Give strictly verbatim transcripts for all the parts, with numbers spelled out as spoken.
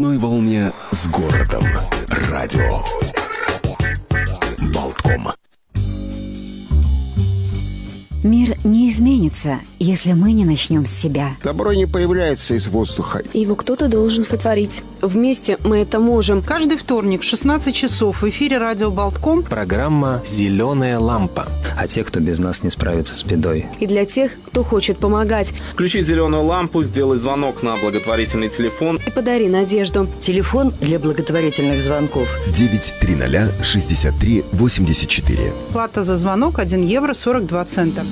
одной волне с городом. Радио Болтком. Мир не изменится, если мы не начнем с себя. Добро не появляется из воздуха. Его кто-то должен сотворить. Вместе мы это можем. Каждый вторник в шестнадцать часов в эфире радио Болтком программа «Зеленая лампа». А те, кто без нас не справится с бедой. И для тех, кто хочет помогать. Включи зеленую лампу, сделай звонок на благотворительный телефон. И подари надежду. Телефон для благотворительных звонков. девять триста шестьдесят три восемьдесят четыре. Плата за звонок один евро сорок два цента.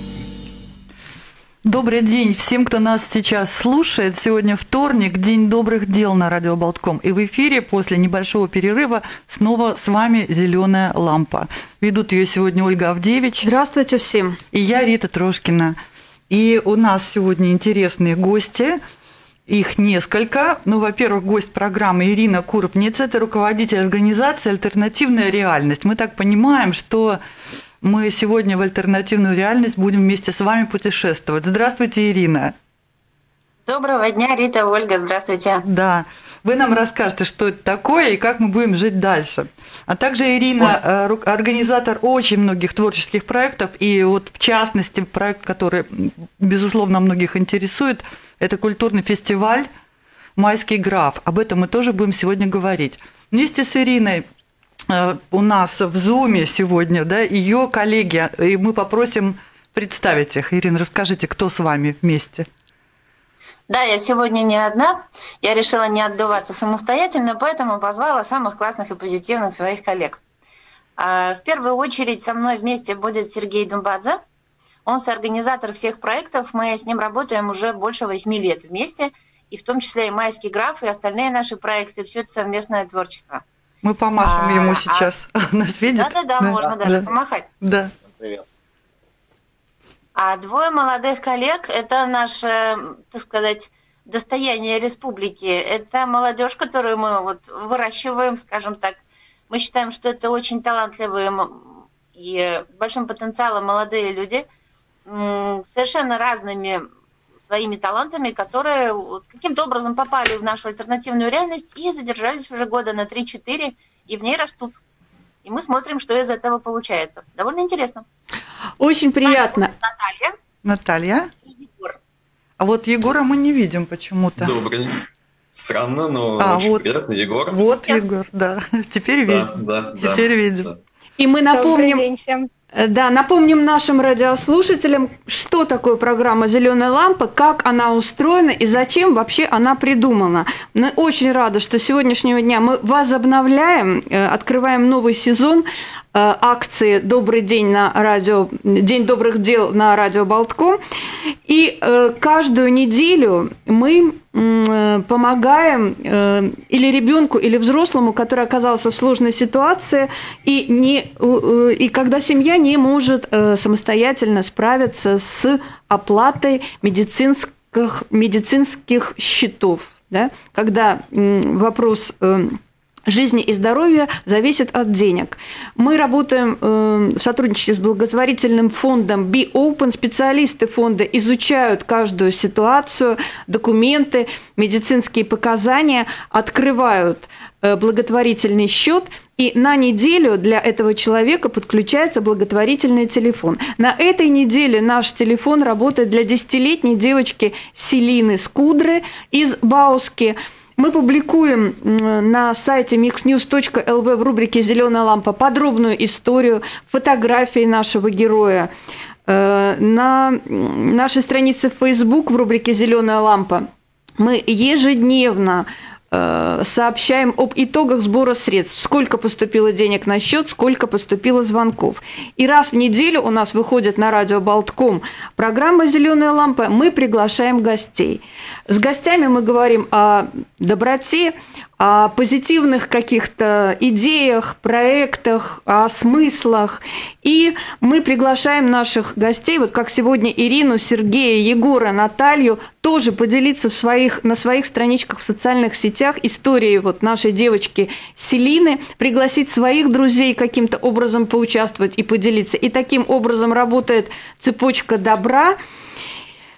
Добрый день всем, кто нас сейчас слушает. Сегодня вторник, День добрых дел на радио Болтком. И в эфире после небольшого перерыва снова с вами «Зеленая лампа». Ведут ее сегодня Ольга Авдевич. Здравствуйте всем. И я, Рита Трошкина. И у нас сегодня интересные гости. Их несколько. Ну, во-первых, гость программы Ирина Курбниц. Это руководитель организации «Альтернативная реальность». Мы так понимаем, что мы сегодня в альтернативную реальность будем вместе с вами путешествовать. Здравствуйте, Ирина. Доброго дня, Рита, Ольга, здравствуйте. Да, вы нам расскажете, что это такое и как мы будем жить дальше. А также Ирина, Ой. организатор очень многих творческих проектов, и вот в частности проект, который, безусловно, многих интересует, это культурный фестиваль «Майский граф». Об этом мы тоже будем сегодня говорить. Вместе с Ириной у нас в Зуме сегодня, да, ее коллеги, и мы попросим представить их. Ирина, расскажите, кто с вами вместе? Да, я сегодня не одна, я решила не отдуваться самостоятельно, поэтому позвала самых классных и позитивных своих коллег. В первую очередь со мной вместе будет Сергей Думбадзе, он соорганизатор всех проектов, мы с ним работаем уже больше восьми лет вместе, и в том числе и «Майский граф», и остальные наши проекты, все это совместное творчество. Мы помашем а, ему сейчас. А... Нас видит? Да-да-да, да, можно да. даже помахать. Да. Привет. А двое молодых коллег – это наше, так сказать, достояние республики. Это молодежь, которую мы вот выращиваем, скажем так. Мы считаем, что это очень талантливые и с большим потенциалом молодые люди, совершенно разными своими талантами, которые каким-то образом попали в нашу альтернативную реальность и задержались уже года на три-четыре, и в ней растут. И мы смотрим, что из этого получается. Довольно интересно. Очень приятно. Наталья. Наталья. И Егор. А вот Егора мы не видим почему-то. Добрый. Странно, но а, очень вот, приятно, Егор. Вот Егор, да. Теперь видим. Да, да, Теперь да, видим. Да. И мы напомним... Добрый день всем. Да, напомним нашим радиослушателям, что такое программа «Зеленая лампа», как она устроена и зачем вообще она придумана. Мы очень рады, что с сегодняшнего дня мы возобновляем, открываем новый сезон акции «Добрый день» на радио, «День добрых дел» на радио Болтком. И каждую неделю мы помогаем или ребенку, или взрослому, который оказался в сложной ситуации, и, не, и когда семья не может самостоятельно справиться с оплатой медицинских, медицинских счетов. Да? Когда вопрос жизни и здоровья зависит от денег. Мы работаем э, в сотрудничестве с благотворительным фондом Be Open. Специалисты фонда изучают каждую ситуацию, документы, медицинские показания, открывают э, благотворительный счет, и на неделю для этого человека подключается благотворительный телефон. На этой неделе наш телефон работает для десятилетней девочки Селины Скудры из Бауски. Мы публикуем на сайте микс ньюс точка эл ви в рубрике «Зеленая лампа» подробную историю, фотографии нашего героя. На нашей странице в Facebook в рубрике «Зеленая лампа» мы ежедневно сообщаем об итогах сбора средств, сколько поступило денег на счет, сколько поступило звонков. И раз в неделю у нас выходит на радио Болтком программа «Зеленая лампа», мы приглашаем гостей. С гостями мы говорим о доброте, о позитивных каких-то идеях, проектах, о смыслах. И мы приглашаем наших гостей, вот как сегодня Ирину, Сергея, Егора, Наталью, тоже поделиться в своих, на своих страничках в социальных сетях историей вот нашей девочки Селины, пригласить своих друзей каким-то образом поучаствовать и поделиться. И таким образом работает цепочка добра.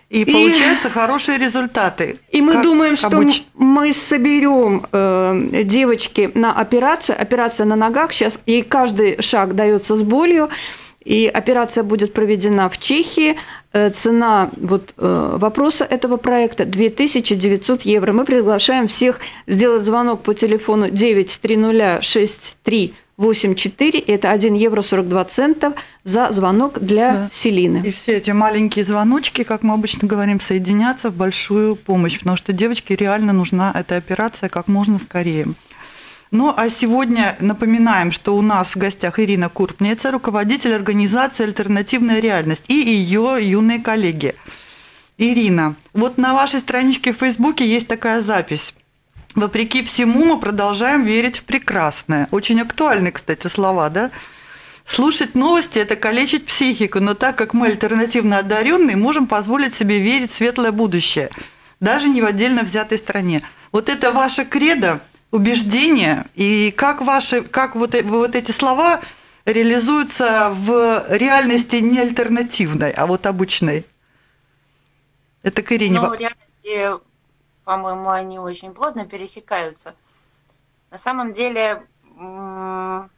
И, и получаются хорошие результаты. И мы как думаем, что обычно. мы соберем э, девочки на операцию. Операция на ногах сейчас, и каждый шаг дается с болью. И операция будет проведена в Чехии. Э, цена вот, э, вопроса этого проекта две тысячи девятьсот евро. Мы приглашаем всех сделать звонок по телефону девять три ноль шесть три восемь четыре, это один евро сорок два цента за звонок для да. Селины. И все эти маленькие звоночки, как мы обычно говорим, соединятся в большую помощь, потому что девочке реально нужна эта операция как можно скорее. Ну, а сегодня напоминаем, что у нас в гостях Ирина Курпнеца, руководитель организации «Альтернативная реальность», и ее юные коллеги. Ирина, вот на вашей страничке в Фейсбуке есть такая запись. Вопреки всему мы продолжаем верить в прекрасное. Очень актуальные, кстати, слова, да? Слушать новости – это калечить психику, но так как мы альтернативно одаренные, можем позволить себе верить в светлое будущее, даже не в отдельно взятой стране. Вот это ваше кредо, убеждение, и как, ваши, как вот, вот эти слова реализуются в реальности не альтернативной, а вот обычной? Это к Ирине. Ну, в реальности... По-моему, они очень плотно пересекаются. На самом деле, я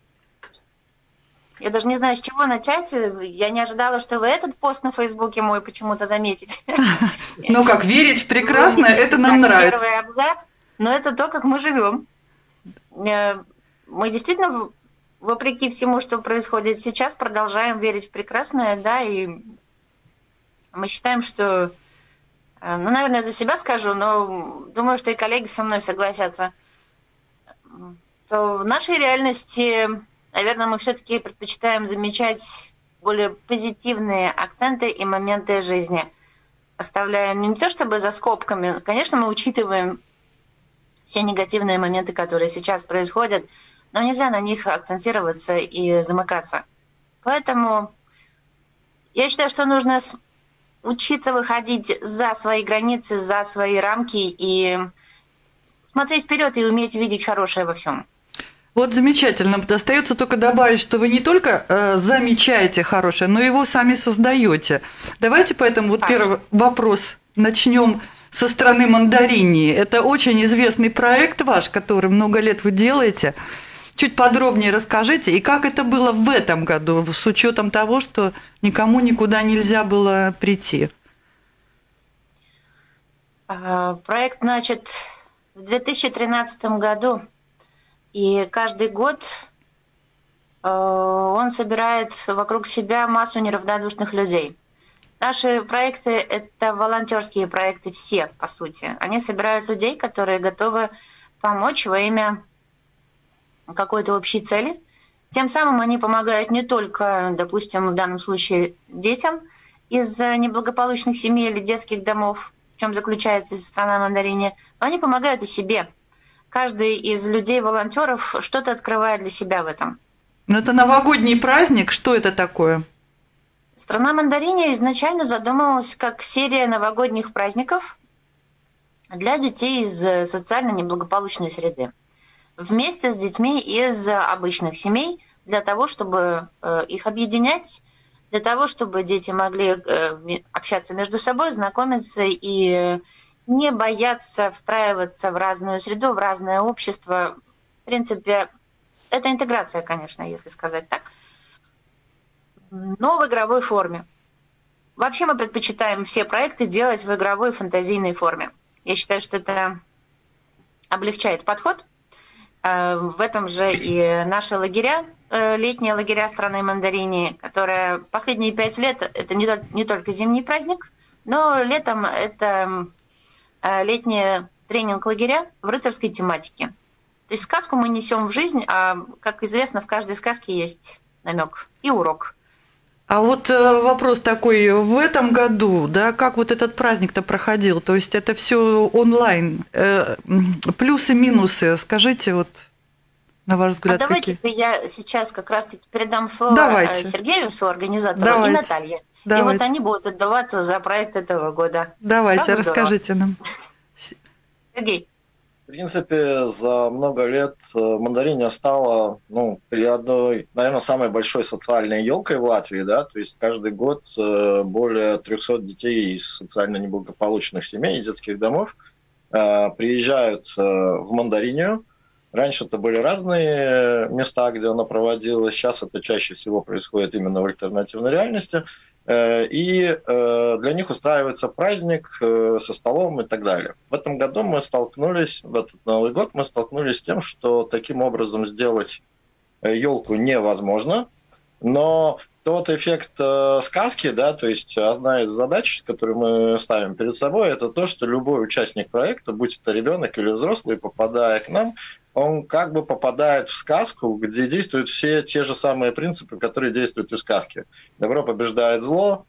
даже не знаю, с чего начать. Я не ожидала, что вы этот пост на Фейсбуке мой почему-то заметите. Ну, как верить в прекрасное, это нам нравится. Первый абзац, но это то, как мы живем. Мы действительно, вопреки всему, что происходит сейчас, продолжаем верить в прекрасное, да, и мы считаем, что... Ну, наверное, за себя скажу, но думаю, что и коллеги со мной согласятся. То в нашей реальности, наверное, мы все-таки предпочитаем замечать более позитивные акценты и моменты жизни, оставляя ну, не то чтобы за скобками. Конечно, мы учитываем все негативные моменты, которые сейчас происходят, но нельзя на них акцентироваться и замыкаться. Поэтому я считаю, что нужно... учиться выходить за свои границы, за свои рамки и смотреть вперед и уметь видеть хорошее во всем. Вот замечательно. Остается только добавить, что вы не только э, замечаете хорошее, но и его сами создаете. Давайте поэтому вот первый вопрос начнем со стороны мандаринии. Это очень известный проект ваш, который много лет вы делаете. Чуть подробнее расскажите, и как это было в этом году, с учетом того, что никому никуда нельзя было прийти? Проект начат в две тысячи тринадцатом году, и каждый год он собирает вокруг себя массу неравнодушных людей. Наши проекты – это волонтерские проекты все, по сути. Они собирают людей, которые готовы помочь во имя какой-то общей цели. Тем самым они помогают не только, допустим, в данном случае детям из неблагополучных семей или детских домов, в чем заключается страна мандарине, но они помогают и себе. Каждый из людей-волонтеров что-то открывает для себя в этом. Но это новогодний праздник. Что это такое? Страна мандарине изначально задумывалась как серия новогодних праздников для детей из социально неблагополучной среды. Вместе с детьми из обычных семей для того, чтобы их объединять, для того, чтобы дети могли общаться между собой, знакомиться и не бояться встраиваться в разную среду, в разное общество. В принципе, это интеграция, конечно, если сказать так, но в игровой форме. Вообще мы предпочитаем все проекты делать в игровой фантазийной форме. Я считаю, что это облегчает подход. В этом же и наши лагеря, летние лагеря страны мандарини, которые последние пять лет это не, не только зимний праздник, но летом это летние тренинг-лагеря в рыцарской тематике. То есть сказку мы несем в жизнь, а, как известно, в каждой сказке есть намек и урок. А вот вопрос такой, в этом году, да, как вот этот праздник-то проходил? То есть это все онлайн, плюсы-минусы, скажите, вот на ваш взгляд, а давайте-ка какие? Я сейчас как раз-таки передам слово Давайте. Сергею, соорганизатору, Давайте. и Наталье. Давайте. И вот они будут отдаваться за проект этого года. Давайте, Правда расскажите здорово? нам. Сергей. В принципе, за много лет Мандариня стала, ну, одной, наверное, самой большой социальной елкой в Латвии, да, то есть каждый год более трехсот детей из социально неблагополучных семей и детских домов приезжают в Мандаринию. Раньше это были разные места, где она проводилась, сейчас это чаще всего происходит именно в альтернативной реальности, и для них устраивается праздник со столом и так далее. В этом году мы столкнулись, в этот Новый год мы столкнулись с тем, что таким образом сделать елку невозможно, но тот эффект сказки, да, то есть одна из задач, которую мы ставим перед собой, это то, что любой участник проекта, будь это ребенок или взрослый, попадая к нам, он как бы попадает в сказку, где действуют все те же самые принципы, которые действуют и в сказке. Добро побеждает зло,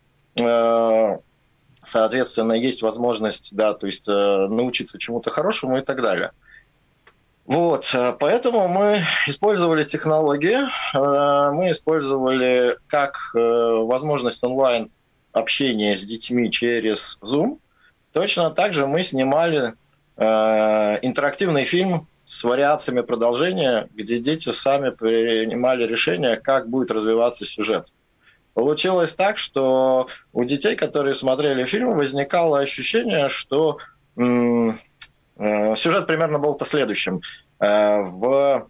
соответственно, есть возможность, да, то есть научиться чему-то хорошему и так далее. Вот, поэтому мы использовали технологии, мы использовали как возможность онлайн общения с детьми через Zoom. Точно так же мы снимали интерактивный фильм с вариациями продолжения, где дети сами принимали решение, как будет развиваться сюжет. Получилось так, что у детей, которые смотрели фильм, возникало ощущение, что м- э, сюжет примерно был-то следующим. Э, в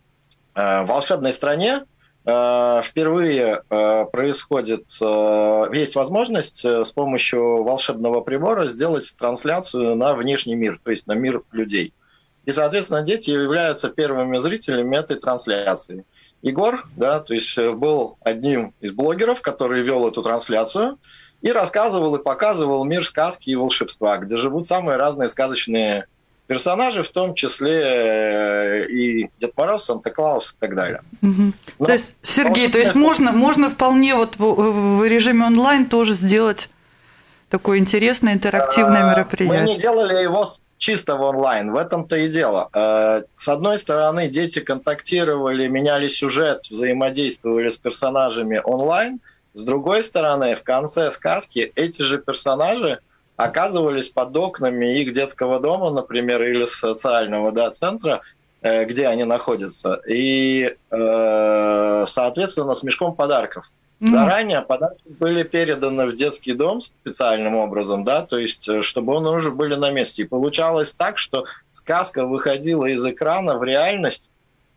э, волшебной стране э, впервые э, происходит, э, есть возможность э, с помощью волшебного прибора сделать трансляцию на внешний мир, то есть на мир людей. И, соответственно, дети являются первыми зрителями этой трансляции. Егор, да, то есть был одним из блогеров, который вел эту трансляцию и рассказывал и показывал мир сказки и волшебства, где живут самые разные сказочные персонажи, в том числе и Дед Мороз, Санта-Клаус и так далее. Угу. Но, то есть, Сергей, то есть можно, можно вполне вот в режиме онлайн тоже сделать такое интересное интерактивное мероприятие? Мы не делали его чисто в онлайн, в этом-то и дело. С одной стороны, дети контактировали, меняли сюжет, взаимодействовали с персонажами онлайн. С другой стороны, в конце сказки эти же персонажи оказывались под окнами их детского дома, например, или социального, да, центра, где они находятся, и, соответственно, с мешком подарков. Заранее подарки были переданы в детский дом специальным образом, да, то есть, чтобы они уже были на месте. И получалось так, что сказка выходила из экрана в реальность,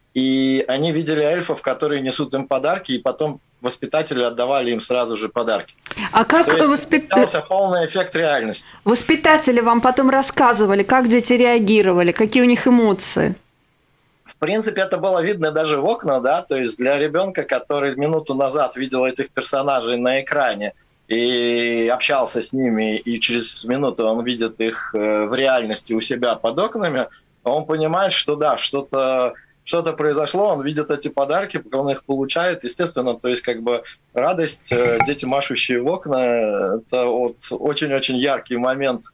и они видели эльфов, которые несут им подарки, и потом воспитатели отдавали им сразу же подарки. А как воспитался полный эффект реальности. Воспитатели вам потом рассказывали, как дети реагировали, какие у них эмоции? В принципе, это было видно даже в окна, да, то есть для ребенка, который минуту назад видел этих персонажей на экране и общался с ними, и через минуту он видит их в реальности у себя под окнами, он понимает, что да, что-то что-то произошло, он видит эти подарки, он их получает, естественно, то есть как бы радость, дети, машущие в окна, это вот очень-очень яркий момент,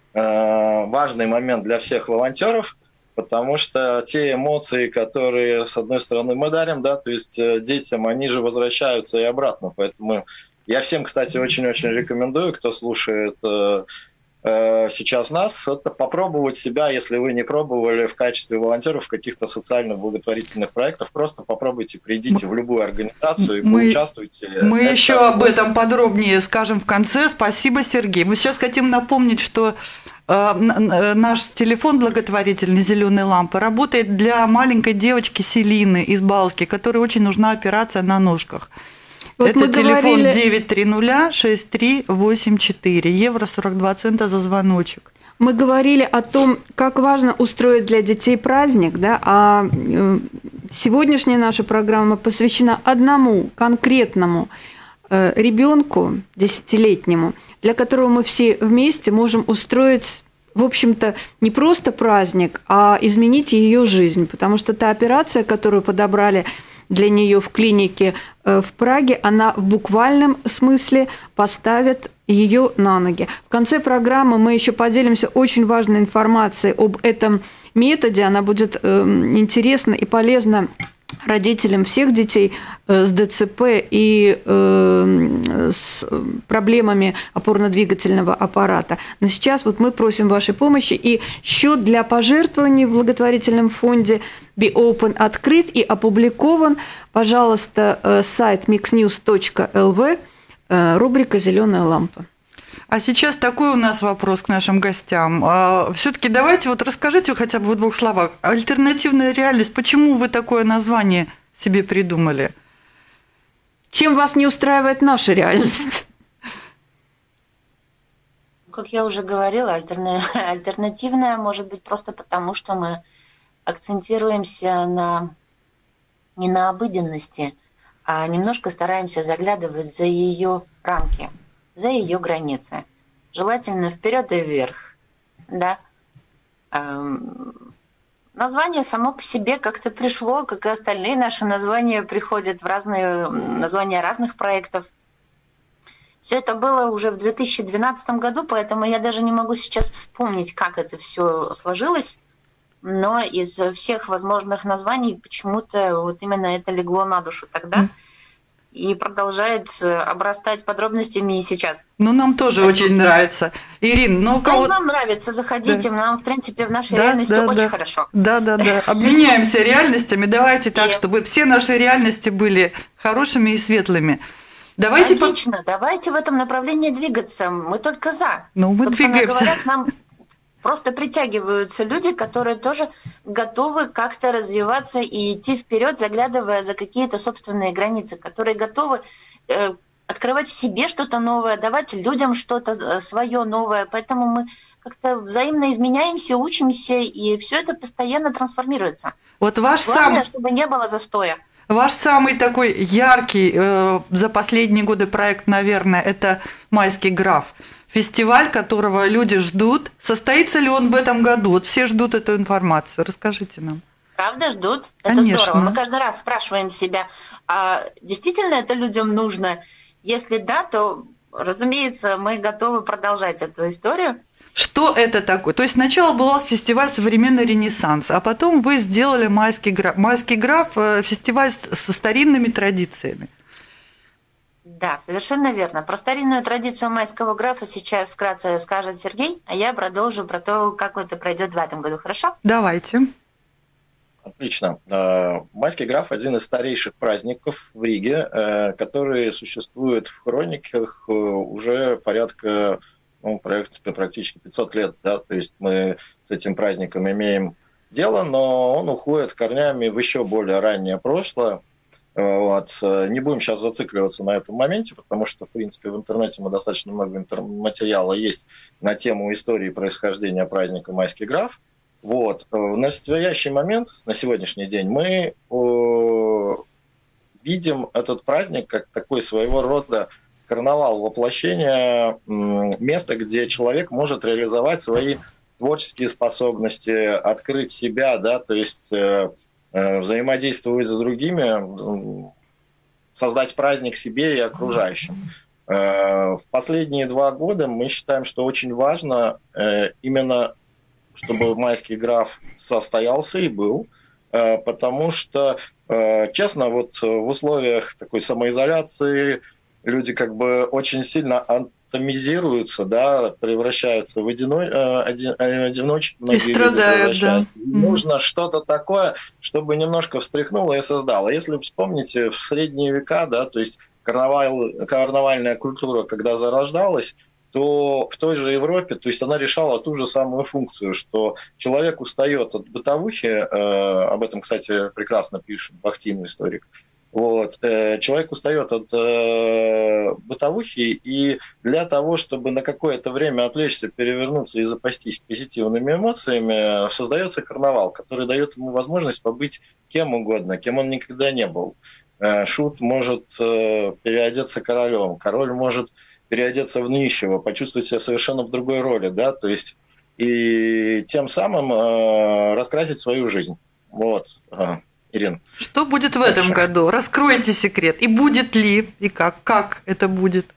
важный момент для всех волонтеров. Потому что те эмоции, которые, с одной стороны, мы дарим, да, то есть детям, они же возвращаются и обратно. Поэтому я всем, кстати, очень-очень рекомендую, кто слушает э, э, сейчас нас, это попробовать себя, если вы не пробовали в качестве волонтеров в каких-то социально-благотворительных проектах. Просто попробуйте, придите мы, в любую организацию и мы, поучаствуйте. Мы это... еще об этом подробнее скажем в конце. Спасибо, Сергей. Мы сейчас хотим напомнить, что наш телефон благотворительный «Зеленая лампа» работает для маленькой девочки Селины из Балтики, которой очень нужна операция на ножках. Вот это телефон говорили... девять три ноль шесть три восемь четыре, евро сорок два цента за звоночек. Мы говорили о том, как важно устроить для детей праздник, да, а сегодняшняя наша программа посвящена одному конкретному ребенку десятилетнему, для которого мы все вместе можем устроить, в общем-то, не просто праздник, а изменить ее жизнь, потому что та операция, которую подобрали для нее в клинике в Праге, она в буквальном смысле поставит ее на ноги. В конце программы мы еще поделимся очень важной информацией об этом методе, она будет интересна и полезна родителям всех детей с ДЦП и э, с проблемами опорно-двигательного аппарата. Но сейчас вот мы просим вашей помощи, и счет для пожертвований в благотворительном фонде Be Open открыт и опубликован. Пожалуйста, сайт микс ньюс точка эл ви, рубрика «Зеленая лампа». А сейчас такой у нас вопрос к нашим гостям. Все-таки давайте вот расскажите хотя бы в двух словах. Альтернативная реальность. Почему вы такое название себе придумали? Чем вас не устраивает наша реальность? Как я уже говорила, альтернативная может быть просто потому, что мы акцентируемся на не на обыденности, а немножко стараемся заглядывать за ее рамки, за ее границы. Желательно вперед и вверх. Да? Эм, название само по себе как-то пришло, как и остальные наши названия приходят в разные названия разных проектов. Все это было уже в две тысячи двенадцатом году, поэтому я даже не могу сейчас вспомнить, как это все сложилось. Но из всех возможных названий почему-то вот именно это легло на душу тогда. И продолжает обрастать подробностями и сейчас. Ну, нам тоже это очень нравится. Ирин, ну... Да, кого... нам нравится, заходите, да. Нам, в принципе, в нашей да, реальности да, очень да. хорошо. Да-да-да, обменяемся реальностями, давайте так, чтобы все наши реальности были хорошими и светлыми. Давайте Отлично, по... давайте в этом направлении двигаться, мы только за. Ну, мы Собственно двигаемся. Говоря, к нам просто притягиваются люди, которые тоже готовы как-то развиваться и идти вперед, заглядывая за какие-то собственные границы, которые готовы э, открывать в себе что-то новое, давать людям что-то свое новое. Поэтому мы как-то взаимно изменяемся, учимся, и все это постоянно трансформируется. Вот ваш Главное, сам... чтобы не было застоя. Ваш самый такой яркий э, за последние годы проект, наверное, это «Майский граф». Фестиваль, которого люди ждут. Состоится ли он в этом году? Вот все ждут эту информацию. Расскажите нам. Правда ждут? Это Конечно. Здорово. Мы каждый раз спрашиваем себя, а действительно это людям нужно? Если да, то, разумеется, мы готовы продолжать эту историю. Что это такое? То есть сначала был фестиваль «Современный Ренессанс», а потом вы сделали «Майский граф». «Майский граф» – фестиваль со старинными традициями. Да, совершенно верно. Про старинную традицию майского графа сейчас вкратце скажет Сергей, а я продолжу про то, как это пройдет в этом году. Хорошо? Давайте. Отлично. Майский граф – один из старейших праздников в Риге, который существует в хрониках уже порядка, ну, практически пятьсот лет. Да? То есть мы с этим праздником имеем дело, но он уходит корнями в еще более раннее прошлое. Вот. Не будем сейчас зацикливаться на этом моменте, потому что, в принципе, в интернете мы достаточно много интер- материала есть на тему истории происхождения праздника «Майский граф». Вот. В настоящий момент, на сегодняшний день, мы э, видим этот праздник как такой своего рода карнавал воплощения, э, место, где человек может реализовать свои творческие способности, открыть себя, да, то есть... Э, взаимодействовать с другими, создать праздник себе и окружающим. В последние два года мы считаем, что очень важно именно, чтобы майский граф состоялся и был, потому что, честно, вот в условиях такой самоизоляции люди как бы очень сильно атомизируются, да, превращаются в одино... один... одиночек, и страдают, да. Нужно что-то такое, чтобы немножко встряхнуло и создало. Если вспомните, в средние века, да, то есть карнавал... карнавальная культура, когда зарождалась, то в той же Европе, то есть она решала ту же самую функцию, что человек устает от бытовухи, э, об этом, кстати, прекрасно пишет Бахтин, историк. Вот. Человек устает от э, бытовухи, и для того, чтобы на какое-то время отвлечься, перевернуться и запастись позитивными эмоциями, создается карнавал, который дает ему возможность побыть кем угодно, кем он никогда не был. Э, шут может э, переодеться королем, король может переодеться в нищего, почувствовать себя совершенно в другой роли, да, то есть и тем самым э, раскрасить свою жизнь. Вот. Ирина. Что будет в этом году? Раскройте секрет. И будет ли, и как? Как это будет?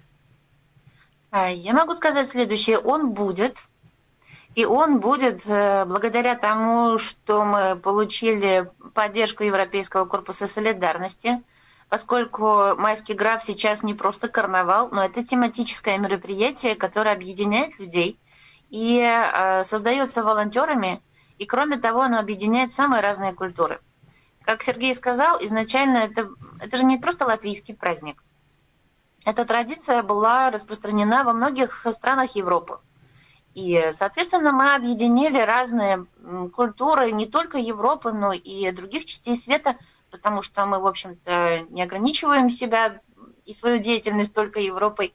Я могу сказать следующее. Он будет. И он будет благодаря тому, что мы получили поддержку Европейского корпуса солидарности, поскольку майский граф сейчас не просто карнавал, но это тематическое мероприятие, которое объединяет людей и э, создается волонтерами, и кроме того, оно объединяет самые разные культуры. Как Сергей сказал, изначально это, это же не просто латвийский праздник. Эта традиция была распространена во многих странах Европы. И, соответственно, мы объединили разные культуры не только Европы, но и других частей света, потому что мы, в общем-то, не ограничиваем себя и свою деятельность только Европой.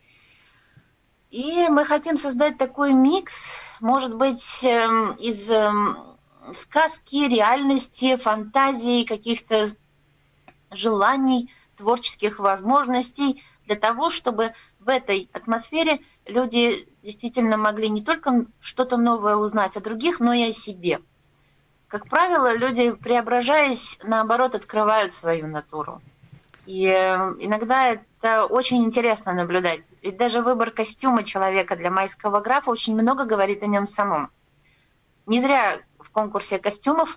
И мы хотим создать такой микс, может быть, из сказки, реальности, фантазии, каких-то желаний, творческих возможностей, для того, чтобы в этой атмосфере люди действительно могли не только что-то новое узнать о других, но и о себе. Как правило, люди, преображаясь, наоборот, открывают свою натуру. И иногда это очень интересно наблюдать. Ведь даже выбор костюма человека для майского графа очень много говорит о нем самом. Не зря в конкурсе костюмов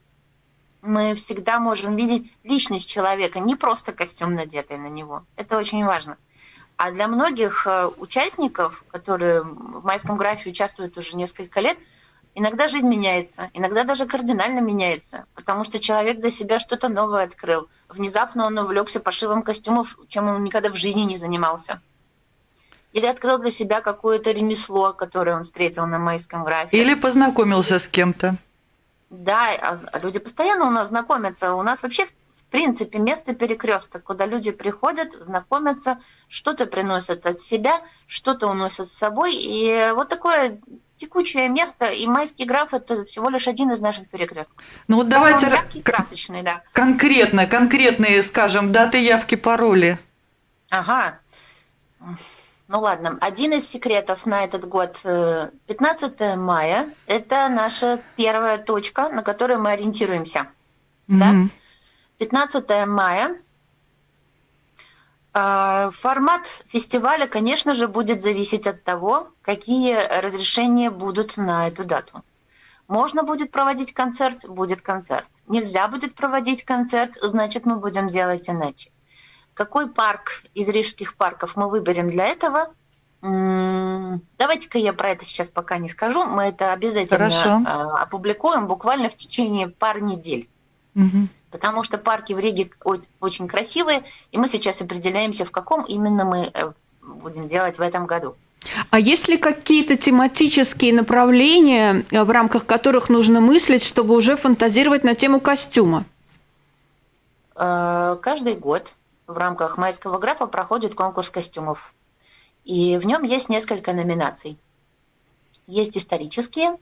мы всегда можем видеть личность человека, не просто костюм, надетый на него. Это очень важно. А для многих участников, которые в майском графе участвуют уже несколько лет, иногда жизнь меняется, иногда даже кардинально меняется, потому что человек для себя что-то новое открыл. Внезапно он увлекся пошивом костюмов, чем он никогда в жизни не занимался. Или открыл для себя какое-то ремесло, которое он встретил на майском графе. Или познакомился с кем-то. Да, люди постоянно у нас знакомятся. У нас вообще, в принципе, место перекресток, куда люди приходят, знакомятся, что-то приносят от себя, что-то уносят с собой. И вот такое текучее место. И майский граф – это всего лишь один из наших перекрестков. Ну вот давайте яркий, красочный, да. Конкретно, конкретные, скажем, даты явки, пароли. Ага. Ну ладно, один из секретов на этот год, пятнадцатое мая, это наша первая точка, на которую мы ориентируемся. Mm-hmm. Да? пятнадцатое мая. Формат фестиваля, конечно же, будет зависеть от того, какие разрешения будут на эту дату. Можно будет проводить концерт, будет концерт. Нельзя будет проводить концерт, значит, мы будем делать иначе. Какой парк из рижских парков мы выберем для этого? Давайте-ка я про это сейчас пока не скажу. Мы это обязательно Хорошо. опубликуем буквально в течение пары недель. Угу. Потому что парки в Риге очень красивые, и мы сейчас определяемся, в каком именно мы будем делать в этом году. А есть ли какие-то тематические направления, в рамках которых нужно мыслить, чтобы уже фантазировать на тему костюма? Каждый год в рамках майского графа проходит конкурс костюмов. И в нем есть несколько номинаций. Есть исторические,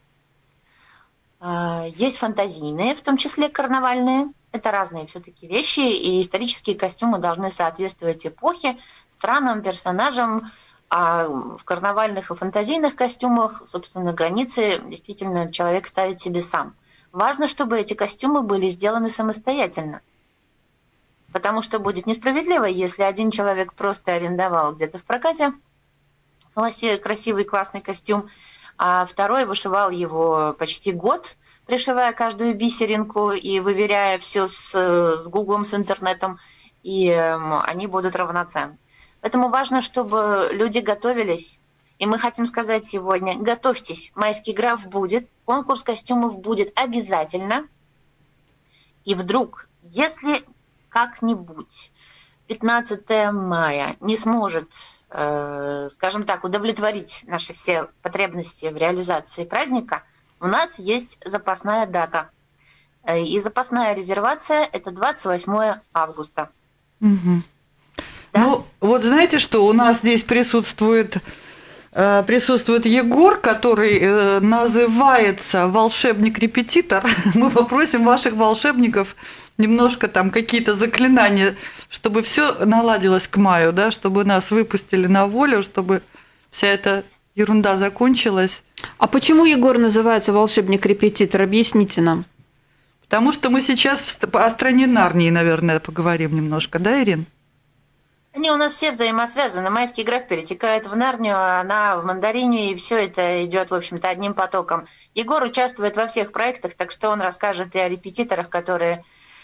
есть фантазийные, в том числе карнавальные. Это разные все-таки вещи, и исторические костюмы должны соответствовать эпохе, странам, персонажам. А в карнавальных и фантазийных костюмах, собственно, границы действительно человек ставит себе сам. Важно, чтобы эти костюмы были сделаны самостоятельно. Потому что будет несправедливо, если один человек просто арендовал где-то в прокате красивый классный костюм, а второй вышивал его почти год, пришивая каждую бисеринку и выверяя все с, с Гуглом, с интернетом, и э, они будут равноценны. Поэтому важно, чтобы люди готовились. И мы хотим сказать сегодня, готовьтесь, майский граф будет, конкурс костюмов будет обязательно. И вдруг, если как-нибудь пятнадцатое мая не сможет, э, скажем так, удовлетворить наши все потребности в реализации праздника, у нас есть запасная дата. И запасная резервация – это двадцать восьмое августа. Угу. Да? Ну, вот знаете, что у нас здесь присутствует, э, присутствует Егор, который э, называется волшебник-репетитор. Мы попросим ваших волшебников немножко там какие-то заклинания, чтобы все наладилось к маю, да, чтобы нас выпустили на волю, чтобы вся эта ерунда закончилась. А почему Егор называется волшебник-репетитор? Объясните нам. Потому что мы сейчас о стране Нарнии, наверное, поговорим немножко, да, Ирин? Они у нас все взаимосвязаны. Майский граф перетекает в Нарнию, а она в Мандарине, и все это идет, в общем-то, одним потоком. Егор участвует во всех проектах, так что он расскажет и о репетиторах, которые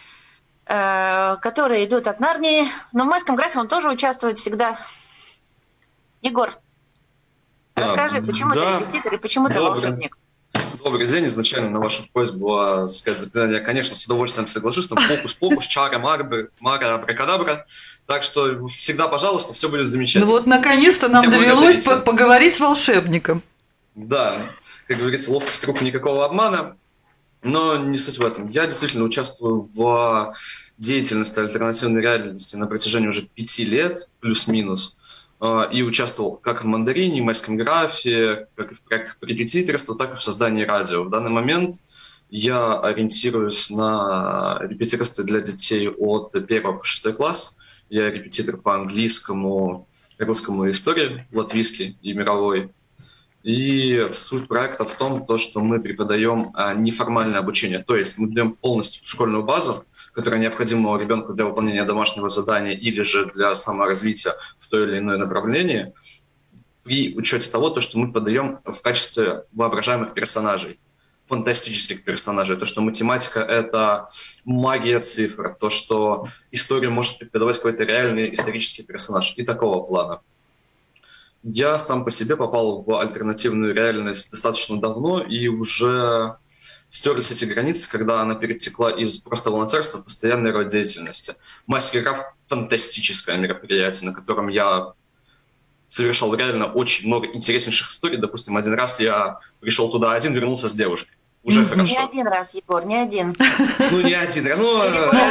которые идут от Нарнии. Но в майском графе он тоже участвует всегда. Егор, расскажи, почему да. ты репетитор и почему ты волшебник? Добрый день. Изначально на вашу просьбу сказать заклинание, я, конечно, с удовольствием соглашусь, но фокус-покус, чара, мара, мара, абракадабра. Так что всегда, пожалуйста, все будет замечательно. Ну вот, наконец-то нам я довелось по поговорить с волшебником. Да, как говорится, ловкость рук, никакого обмана. Но не суть в этом. Я действительно участвую в деятельности альтернативной реальности на протяжении уже пяти лет, плюс-минус. И участвовал как в «Мандарине», майском графе, как и в проектах по репетиторству, так и в создании радио. В данный момент я ориентируюсь на репетиторство для детей от первого по шестой класс. Я репетитор по английскому, русскому и истории, латвийский и мировой. И суть проекта в том, то, что мы преподаем неформальное обучение. То есть мы даем полностью школьную базу, которая необходима ребенку для выполнения домашнего задания или же для саморазвития в то или иное направление, при учете того, то, что мы подаем в качестве воображаемых персонажей, фантастических персонажей. То, что математика – это магия цифр, то, что историю может преподавать какой-то реальный исторический персонаж и такого плана. Я сам по себе попал в альтернативную реальность достаточно давно и уже стерлись эти границы, когда она перетекла из просто волонтерства в постоянный род деятельности. Майский граф – фантастическое мероприятие, на котором я совершал реально очень много интереснейших историй. Допустим, один раз я пришел туда один, вернулся с девушкой. Уже mm-hmm. хорошо. Не один раз, Егор, не один. Ну, не один раз. Ну,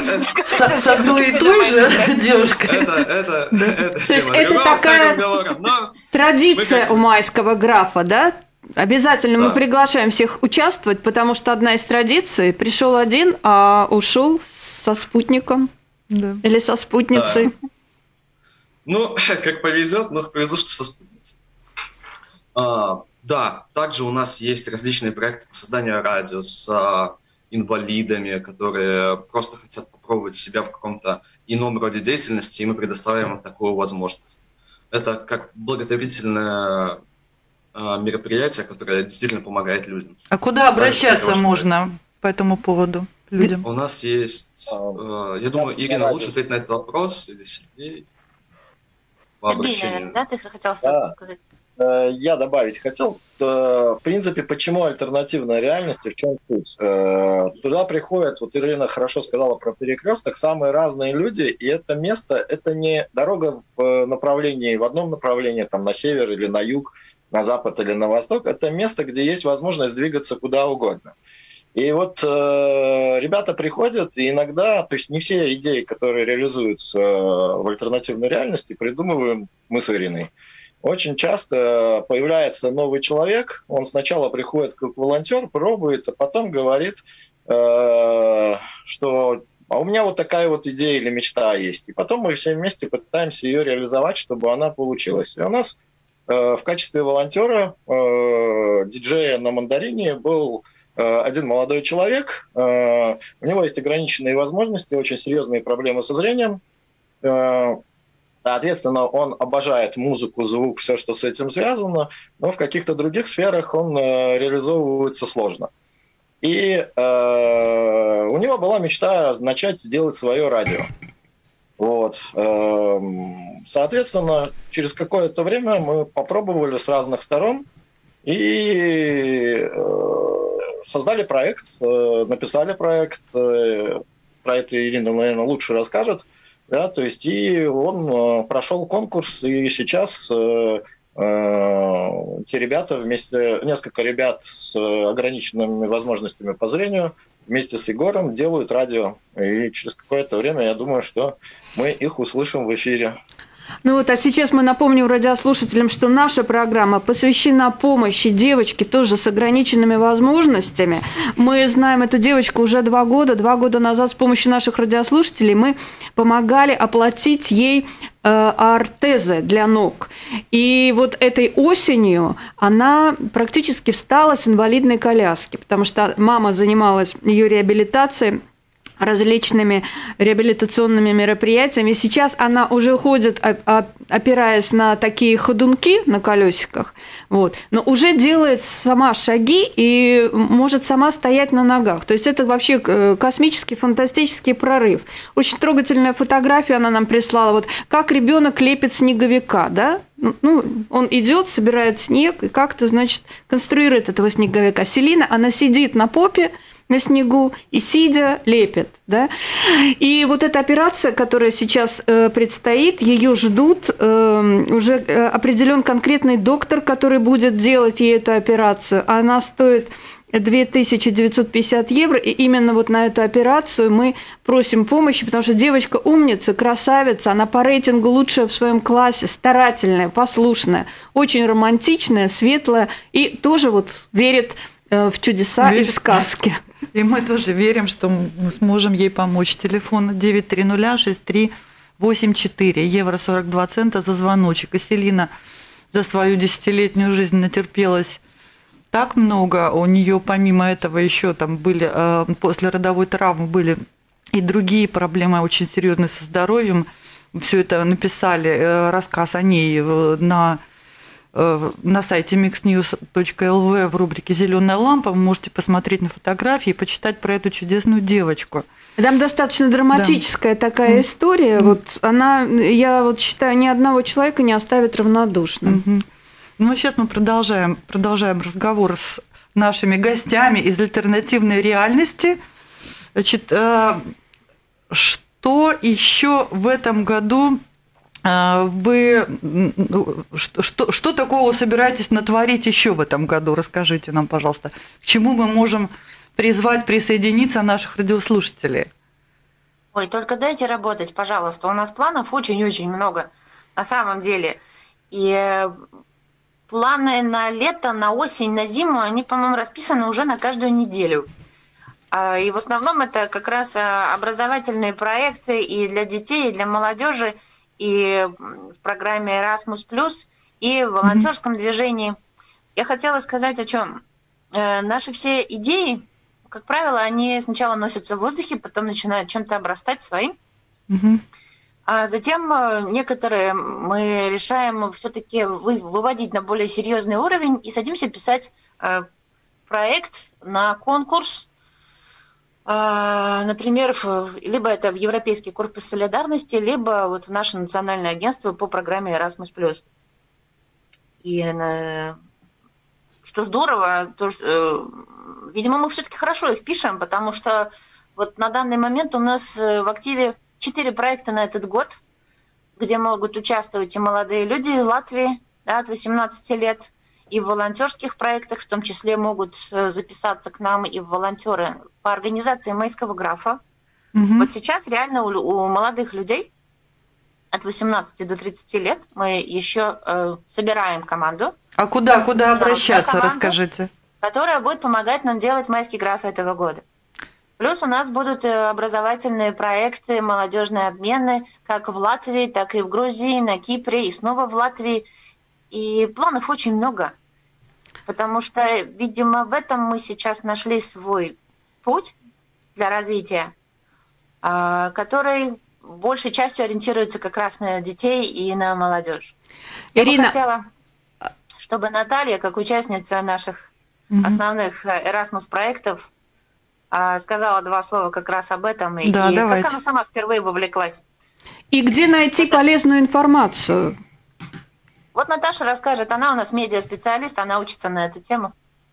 с одной и той же девушкой. Это, это, это тема это такая традиция у майского графа, да? Обязательно мы приглашаем всех участвовать, потому что одна из традиций – пришел один, а ушел со спутником или со спутницей. Ну, как повезет, но повезло, что со спутницей. Да, также у нас есть различные проекты по созданию радио с а, инвалидами, которые просто хотят попробовать себя в каком-то ином роде деятельности, и мы предоставляем им такую возможность. Это как благотворительное а, мероприятие, которое действительно помогает людям. А куда обращаться можно по этому поводу людям? У нас есть, а, я думаю, Ирина лучше ответить на этот вопрос, или Сергей. Сергей, наверное, да? Ты хотел что-то сказать? Я добавить хотел, в принципе, почему альтернативная реальность и в чем суть. Туда приходят, вот Ирина хорошо сказала про перекресток, самые разные люди, и это место, это не дорога в направлении, в одном направлении, там на север или на юг, на запад или на восток, это место, где есть возможность двигаться куда угодно. И вот э, ребята приходят, и иногда, то есть не все идеи, которые реализуются в альтернативной реальности, придумываем мы с Ириной. Очень часто появляется новый человек, он сначала приходит как волонтер, пробует, а потом говорит, э, что а у меня вот такая вот идея или мечта есть. И потом мы все вместе пытаемся ее реализовать, чтобы она получилась. И у нас э, в качестве волонтера, э, диджея на «Мандарине» был э, один молодой человек. Э, у него есть ограниченные возможности, очень серьезные проблемы со зрением. Э, Соответственно, он обожает музыку, звук, все, что с этим связано, но в каких-то других сферах он э, реализовывается сложно. И э, у него была мечта начать делать свое радио. Вот. Э, соответственно, через какое-то время мы попробовали с разных сторон и э, создали проект, э, написали проект. Э, про это Ирина, наверное, лучше расскажет. Да, то есть и он э, прошел конкурс, и сейчас э, э, те ребята вместе, несколько ребят с ограниченными возможностями по зрению вместе с Егором делают радио. И через какое-то время, я думаю, что мы их услышим в эфире. Ну вот, а сейчас мы напомним радиослушателям, что наша программа посвящена помощи девочке тоже с ограниченными возможностями. Мы знаем эту девочку уже два года. Два года назад с помощью наших радиослушателей мы помогали оплатить ей э, ортезы для ног. И вот этой осенью она практически встала с инвалидной коляски, потому что мама занималась ее реабилитацией. различными реабилитационными мероприятиями. Сейчас она уже ходит, опираясь на такие ходунки на колесиках, вот, но уже делает сама шаги и может сама стоять на ногах. То есть это вообще космический, фантастический прорыв. Очень трогательная фотография она нам прислала. Вот как ребенок лепит снеговика, да? Ну, он идет, собирает снег и как-то, значит, конструирует этого снеговика. Селина, она сидит на попе, на снегу и сидя лепит, да. И вот эта операция, которая сейчас э, предстоит, ее ждут, э, уже определен конкретный доктор, который будет делать ей эту операцию. Она стоит две тысячи девятьсот пятьдесят евро, и именно вот на эту операцию мы просим помощи, потому что девочка умница, красавица, она по рейтингу лучшая в своем классе, старательная, послушная, очень романтичная, светлая и тоже вот верит в чудеса верит. И в сказки. И мы тоже верим, что мы сможем ей помочь. Телефон девять три ноль шесть три восемь четыре, евро сорок два цента за звоночек. И Селина за свою десятилетнюю жизнь натерпелась так много. У нее помимо этого еще там были, после родовой травмы были и другие проблемы очень серьезные со здоровьем. Все это написали, рассказ о ней на на сайте микс ньюс точка эл ви в рубрике «Зеленая лампа». Вы можете посмотреть на фотографии и почитать про эту чудесную девочку. Там достаточно драматическая да. такая история. Mm. Вот она, я вот считаю, ни одного человека не оставит равнодушным. Mm-hmm. Ну, а сейчас мы продолжаем, продолжаем разговор с нашими гостями из альтернативной реальности. Значит, что еще в этом году вы что, что такого собираетесь натворить еще в этом году? Расскажите нам, пожалуйста, к чему мы можем призвать присоединиться наших радиослушателей? Ой, только дайте работать, пожалуйста. У нас планов очень-очень много на самом деле. И планы на лето, на осень, на зиму, они, по-моему, расписаны уже на каждую неделю. И в основном это как раз образовательные проекты и для детей, и для молодежи, и в программе Erasmus+, и в волонтерском mm-hmm. движении. Я хотела сказать о чем. Наши все идеи, как правило, они сначала носятся в воздухе, потом начинают чем-то обрастать своим. Mm-hmm. А затем некоторые мы решаем все-таки выводить на более серьезный уровень и садимся писать проект на конкурс. Например, либо это в Европейский корпус солидарности, либо вот в наше национальное агентство по программе Erasmus+. И что здорово, то, что, видимо, мы все-таки хорошо их пишем, потому что вот на данный момент у нас в активе четыре проекта на этот год, где могут участвовать и молодые люди из Латвии, да, от восемнадцати лет, и в волонтерских проектах, в том числе могут записаться к нам и волонтеры по организации майского графа. Угу. Вот сейчас реально у, у молодых людей от восемнадцати до тридцати лет мы еще э, собираем команду. А куда, куда обращаться, команду, расскажите? Которая будет помогать нам делать майский граф этого года. Плюс у нас будут образовательные проекты, молодежные обмены, как в Латвии, так и в Грузии, на Кипре, и снова в Латвии. И планов очень много, потому что, видимо, в этом мы сейчас нашли свой путь для развития, который большей частью ориентируется как раз на детей и на молодежь. Ирина... Я бы хотела, чтобы Наталья, как участница наших mm-hmm. основных Erasmus-проектов, сказала два слова как раз об этом, да, и давайте. Как она сама впервые вовлеклась. И где найти Это... полезную информацию? Вот Наташа расскажет, она у нас медиаспециалист, она учится на эту тему.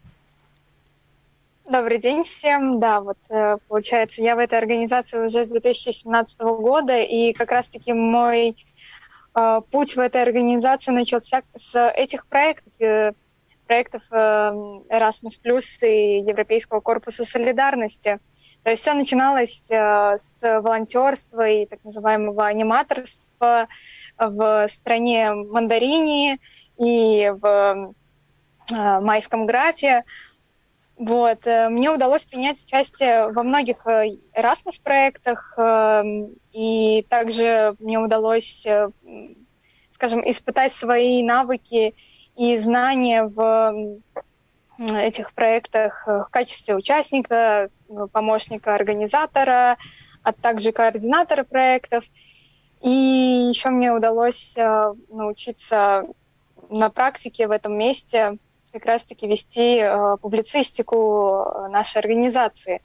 Добрый день всем. Да, вот получается, я в этой организации уже с две тысячи семнадцатого года, и как раз-таки мой э, путь в этой организации начался с этих проектов, э, проектов э, Erasmus+, и Европейского корпуса солидарности. То есть все начиналось э, с волонтерства и так называемого аниматорства в стране Мандаринии и в э, майском графе. Вот. Мне удалось принять участие во многих Erasmus-проектах, э, и также мне удалось, э, скажем, испытать свои навыки и знания в этих проектах в качестве участника, помощника организатора, а также координатора проектов. И еще мне удалось научиться на практике в этом месте как раз-таки вести публицистику нашей организации.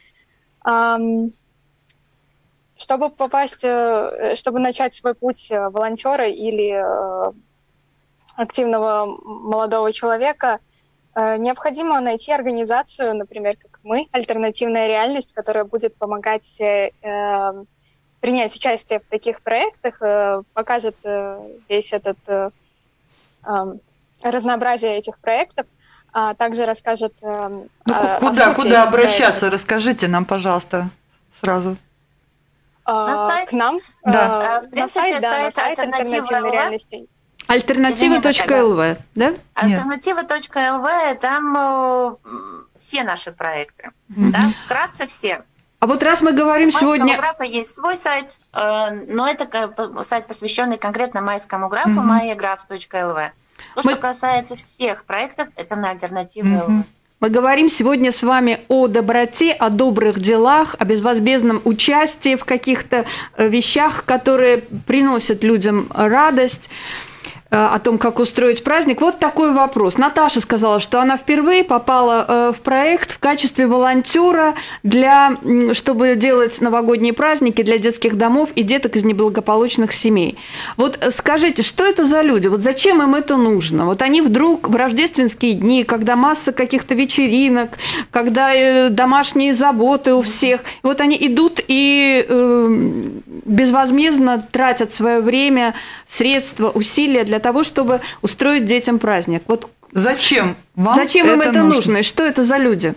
Чтобы попасть, чтобы начать свой путь волонтера или активного молодого человека, необходимо найти организацию, например, как мы, «Альтернативная реальность», которая будет помогать э, принять участие в таких проектах, э, покажет э, весь этот э, э, разнообразие этих проектов, а также расскажет э, ну, о, куда, о куда обращаться? проектов. Расскажите нам, пожалуйста, сразу. На сайт? К нам? Да. В принципе, на сайт, да, сайт, на сайт «Альтернативной реальности». Альтернатива точка эл ви, да? Альтернатива точка эл ви, там э, все наши проекты. Mm-hmm. Да? Вкратце все. А вот раз мы говорим Майскому сегодня... графу есть свой сайт, э, но это сайт, посвященный конкретно майскому графу, mm-hmm. майеграфс точка эл ви. То, мы... что касается всех проектов, это на Альтернативу mm-hmm. эл ви. Мы говорим сегодня с вами о доброте, о добрых делах, о безвозмездном участии в каких-то вещах, которые приносят людям радость, о том, как устроить праздник. Вот такой вопрос. Наташа сказала, что она впервые попала в проект в качестве волонтера, для, чтобы делать новогодние праздники для детских домов и деток из неблагополучных семей. Вот скажите, что это за люди? Вот зачем им это нужно? Вот они вдруг в рождественские дни, когда масса каких-то вечеринок, когда домашние заботы у всех, вот они идут и э, безвозмездно тратят свое время, средства, усилия для того, чтобы устроить детям праздник. Вот зачем вам зачем им это, это нужно? нужно? И что это за люди?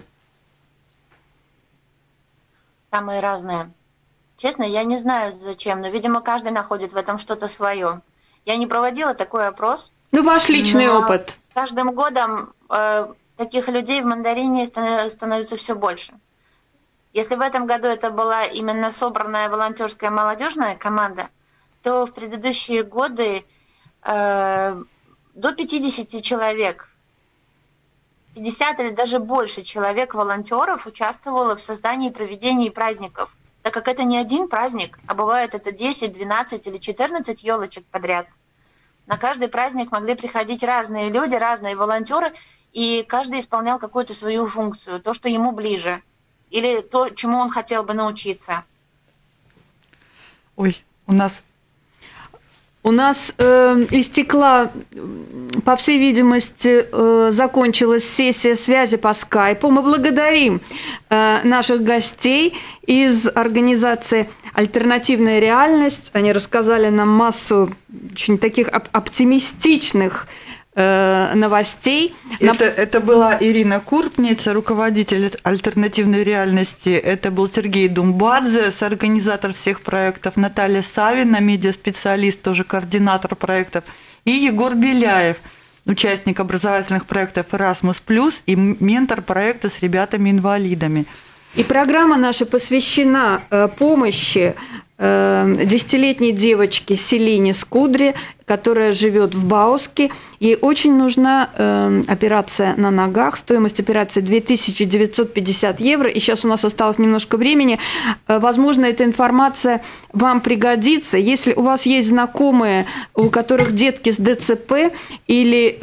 Самые разные. Честно, я не знаю зачем, но, видимо, каждый находит в этом что-то свое. Я не проводила такой опрос. Ну, ваш личный опыт. С каждым годом э, таких людей в Мандарине становится все больше. Если в этом году это была именно собранная волонтерская молодежная команда, то в предыдущие годы э, до пятидесяти человек, пятьдесят или даже больше человек волонтеров участвовало в создании и проведении праздников, так как это не один праздник, а бывает это десять, двенадцать или четырнадцать елочек подряд. На каждый праздник могли приходить разные люди, разные волонтеры, и каждый исполнял какую-то свою функцию, то, что ему ближе, или то, чему он хотел бы научиться. Ой, у нас... У нас э, истекла, по всей видимости, э, закончилась сессия связи по скайпу. Мы благодарим э, наших гостей из организации «Альтернативная реальность». Они рассказали нам массу очень таких оп- оптимистичных новостей. Это, это была Ирина Курпница, руководитель альтернативной реальности. Это был Сергей Думбадзе, соорганизатор всех проектов. Наталья Савина, медиаспециалист, тоже координатор проектов. И Егор Беляев, участник образовательных проектов «Erasmus+» и ментор проекта с ребятами-инвалидами. И программа наша посвящена помощи десятилетней девочке Селине Скудре, которая живет в Бауске. Ей очень нужна э, операция на ногах. Стоимость операции две тысячи девятьсот пятьдесят евро. И сейчас у нас осталось немножко времени. Э, возможно, эта информация вам пригодится. Если у вас есть знакомые, у которых детки с ДЦП или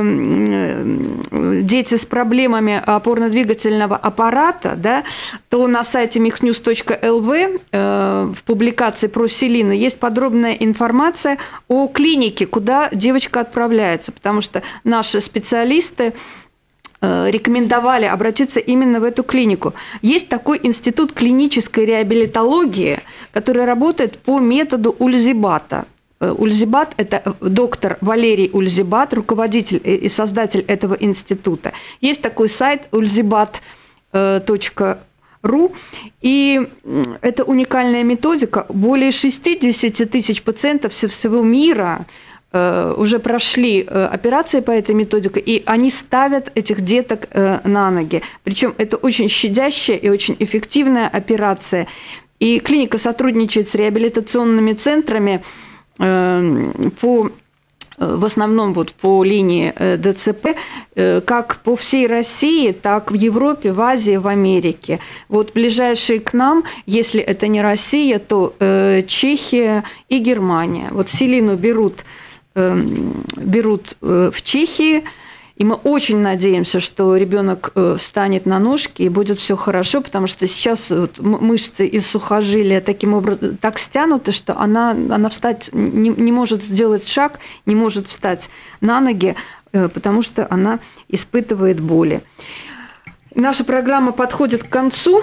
э, дети с проблемами опорно-двигательного аппарата, да, то на сайте миксньюз точка эл ви э, в публикации про Селину есть подробная информация о клинике, куда девочка отправляется, потому что наши специалисты рекомендовали обратиться именно в эту клинику. Есть такой институт клинической реабилитологии, который работает по методу Ульзибата. Ульзибат – это доктор Валерий Ульзибат, руководитель и создатель этого института. Есть такой сайт ульзибат точка ру, и это уникальная методика. Более шестьдесят тысяч пациентов со всего мира уже прошли операции по этой методике, и они ставят этих деток на ноги. Причем это очень щадящая и очень эффективная операция. И клиника сотрудничает с реабилитационными центрами по в основном вот по линии ДЦП, как по всей России, так в Европе, в Азии, в Америке. Вот ближайшие к нам, если это не Россия, то Чехия и Германия. Вот селину берут, берут в Чехии, и мы очень надеемся, что ребенок встанет на ножки и будет все хорошо, потому что сейчас вот мышцы и сухожилия таким образом так стянуты, что она, она встать не, не может сделать шаг, не может встать на ноги, потому что она испытывает боли. Наша программа подходит к концу,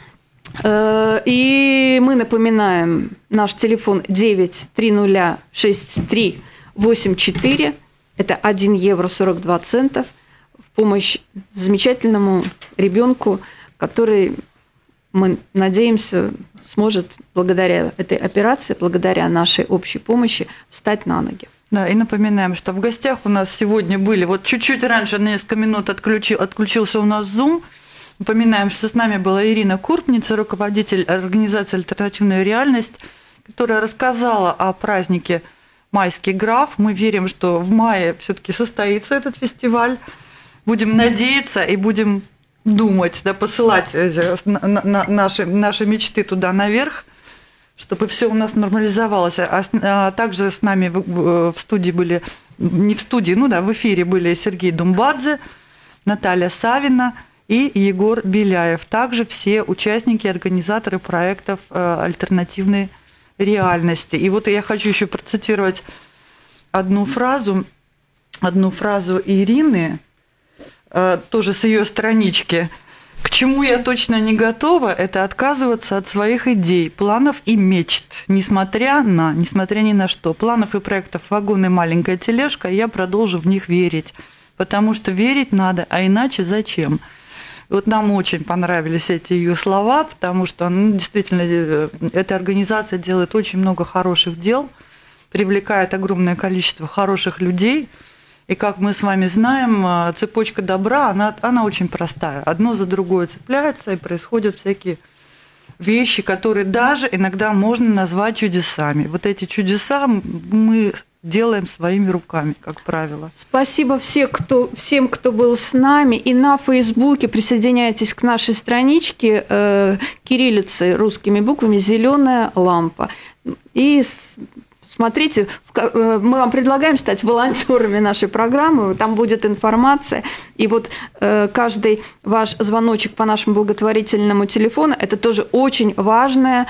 и мы напоминаем наш телефон девять три ноль шесть три восемь четыре. Это один евро сорок два цента в помощь замечательному ребенку, который, мы надеемся, сможет благодаря этой операции, благодаря нашей общей помощи встать на ноги. Да, и напоминаем, что в гостях у нас сегодня были, вот чуть-чуть раньше, на несколько минут отключил, отключился у нас Zoom. Напоминаем, что с нами была Ирина Курпница, руководитель организации «Альтернативная реальность», которая рассказала о празднике «Майский граф». Мы верим, что в мае все-таки состоится этот фестиваль. Будем надеяться и будем думать, да, посылать наши, наши мечты туда наверх, чтобы все у нас нормализовалось. А, а также с нами в, в студии были, не в студии, ну да, в эфире были Сергей Думбадзе, Наталья Савина и Егор Беляев. Также все участники, организаторы проектов «Альтернативной реальности». И вот я хочу еще процитировать одну фразу, одну фразу Ирины, тоже с ее странички. «К чему я точно не готова, это отказываться от своих идей, планов и мечт, несмотря на, несмотря ни на что. Планов и проектов вагон и маленькая тележка, я продолжу в них верить, потому что верить надо, а иначе зачем?» Вот нам очень понравились эти ее слова, потому что ну, действительно эта организация делает очень много хороших дел, привлекает огромное количество хороших людей. И как мы с вами знаем, цепочка добра, она, она очень простая. Одно за другое цепляется, и происходят всякие вещи, которые даже иногда можно назвать чудесами. Вот эти чудеса мы делаем своими руками, как правило. Спасибо всем, кто, всем, кто был с нами. И на Фейсбуке присоединяйтесь к нашей страничке э, кириллицей русскими буквами «Зеленая лампа». И смотрите, мы вам предлагаем стать волонтерами нашей программы, там будет информация. И вот каждый ваш звоночек по нашему благотворительному телефону – это тоже очень важное,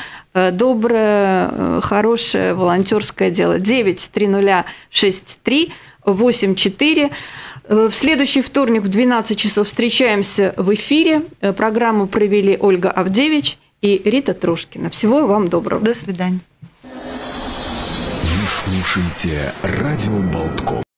доброе, хорошее волонтерское дело. девять три ноль шесть три восемь четыре. В следующий вторник в двенадцать часов встречаемся в эфире. Программу провели Ольга Авдевич и Рита Трушкина. Всего вам доброго. До свидания. Слушайте радио Болтком.